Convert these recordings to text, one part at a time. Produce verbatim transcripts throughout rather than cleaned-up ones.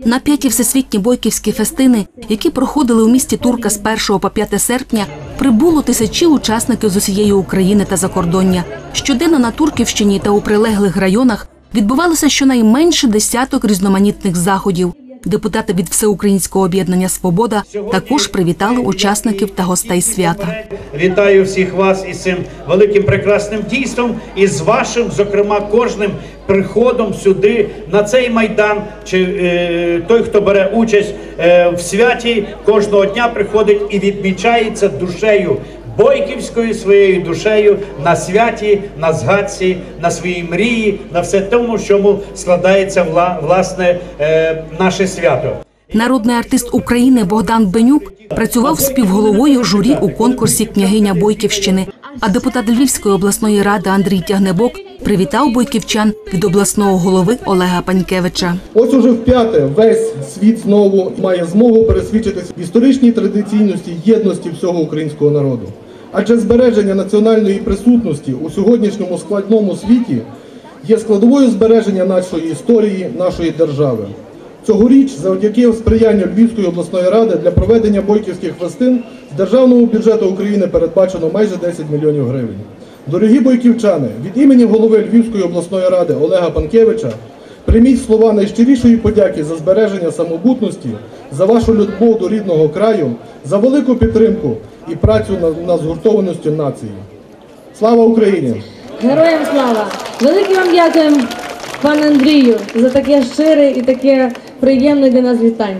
На п'яті всесвітні бойківські фестини, які проходили у місті Турка з першого по п'яте серпня, прибуло тисячі учасників з усієї України та закордоння. Щоденно на Турківщині та у прилеглих районах відбувалося щонайменше десяток різноманітних заходів. Депутати від Всеукраїнського об'єднання «Свобода» також привітали учасників та гостей свята. Вітаю всіх вас із цим великим прекрасним дійством і з вашим, зокрема, кожним приходом сюди, на цей майдан. Чи е, той, хто бере участь е, в святі, кожного дня приходить і відмічається душею, бойківською своєю душею на святі, на згадці, на своїй мрії, на все тому, чому складається власне наше свято. Народний артист України Богдан Бенюк працював співголовою журі у конкурсі «Княгиня Бойківщини», а депутат Львівської обласної ради Андрій Тягнебок привітав бойківчан від обласного голови Олега Панькевича. Ось уже вп'яте весь світ знову має змогу пересвідчитися в історичній традиційності єдності всього українського народу. Адже збереження національної присутності у сьогоднішньому складному світі є складовою збереження нашої історії, нашої держави. Цьогоріч, завдяки сприянню Львівської обласної ради, для проведення бойківських фестин з державного бюджету України передбачено майже десять мільйонів гривень. Дорогі бойківчани, від імені голови Львівської обласної ради Олега Панькевича прийміть слова найщирішої подяки за збереження самобутності, за вашу любов до рідного краю, за велику підтримку і працю над згуртованістю нації. Слава Україні! Героям слава! Велике вам дякуємо, пане Андрію, за таке щире і таке приємне для нас вітання.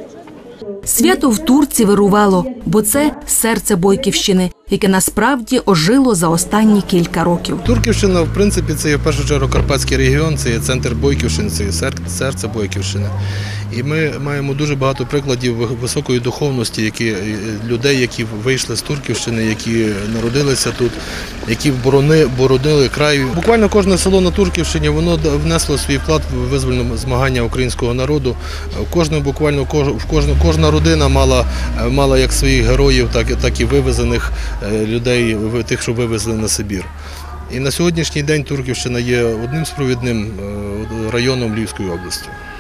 Свято в Турці вирувало, бо це серце Бойківщини, яке насправді ожило за останні кілька років. Турківщина, в принципі, це є в першу чергу Карпатський регіон, це є центр Бойківщини, це є серце Бойківщини. І ми маємо дуже багато прикладів високої духовності, які, людей, які вийшли з Турківщини, які народилися тут, які боронили, боронили край. Буквально кожне село на Турківщині, воно внесло свій вклад в визвольне змагання українського народу. Кожна, буквально кожна, кожна родина мала, мала як своїх героїв, так, так і вивезених людей, тих, що вивезли на Сибір. І на сьогоднішній день Турківщина є одним з провідним районом Львівської області.